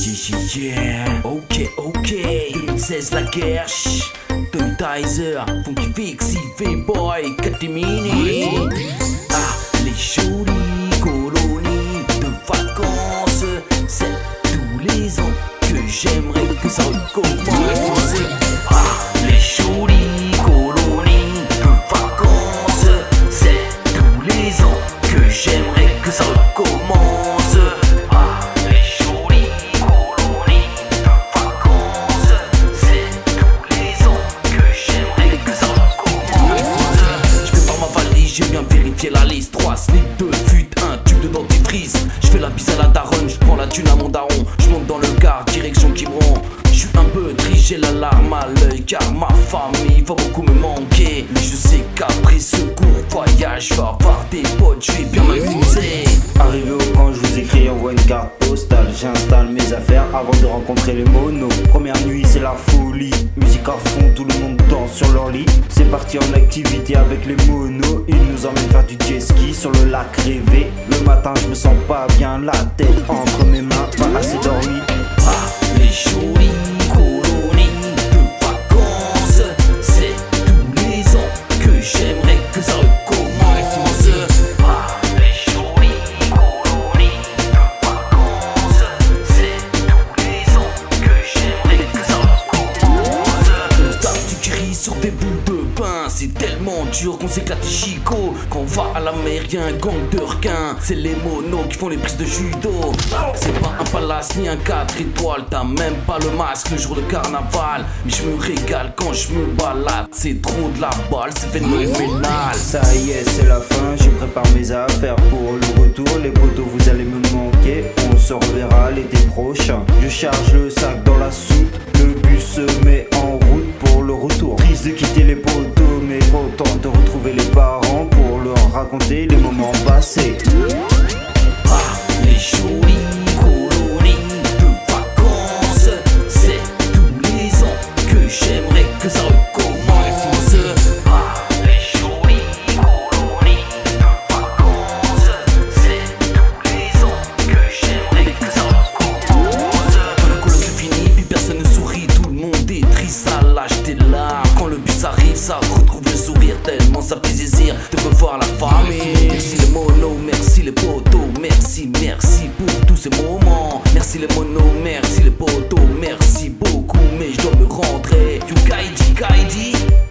Yeah, ok, 2016 la guerre, Tony Tizer, Funky Fixie, V-Boy, Catimini. Ah, les jolies colonies de vacances, c'est tous les ans que j'aimerais que ça recommence. Ah, les jolies colonies de vacances, c'est tous les ans que j'aimerais que ça recommence. J'ai bien vérifié la liste, 3 slips, 2 fûts, un tube de dentifrice. Je fais la bise à la daronne, je prends la thune à mon daron. Je monte dans le car, direction Quiberon. Je suis un peu triste, j'ai la larme à l'œil, car ma famille va beaucoup me manquer. Mais je sais qu'après ce court voyage, je vais avoir des potes, je vais bien m'amuser. Arrivé au camp, je vous écris, envoie une carte postale. J'installe mes affaires avant de rencontrer les monos. Première nuit, c'est la folie. Musique à fond, tout le monde danse sur leur lit. C'est parti en activité avec les monos. Ils nous emmènent faire du jet ski sur le lac rêvé. Le matin, je me sens pas bien, la tête entre mes mains, pas assez dormi. Ah, les jolies colonies de vacances, c'est tous les ans que j'aimerais que ça recommence. Ah, les jolies colonies de vacances, c'est tous les ans que j'aimerais que ça recommence. On se tape du gris sur des boules de pain, c'est tellement dur qu'on s'éclate les chicots. Quand on va à la mer, y'a un gang de requins. C'est les monos qui font les prises de judo. C'est pas un palace ni un 4 étoiles. T'as même pas le masque le jour de carnaval. Mais je me régale quand je me balade. C'est trop de la balle, c'est phénoménal. Ça y est, c'est la fin, je prépare mes affaires pour le retour. Les potos, vous allez me manquer. On se reverra l'été prochain. Je charge le sac dans la soute. Le bus se met en route pour le retour. Triste de quitter les potos, mais content de retrouver les parents pour leur raconter les moments passés. Ah, les jolies colonies de vacances, c'est tous les ans que j'aimerais que ça recommence. Ah, les jolies colonies de vacances, c'est tous les ans que j'aimerais que ça recommence. Quand le colloque est fini, puis personne ne sourit, tout le monde est triste, ça lâche des larmes. Quand le bus arrive, ça retrouve le sourire, tellement ça fait plaisir de revoir la famille. Merci les monos, merci les potos, merci pour tous ces moments. Merci les monos, merci les potos, merci beaucoup, mais je dois me rentrer. You Kaidi.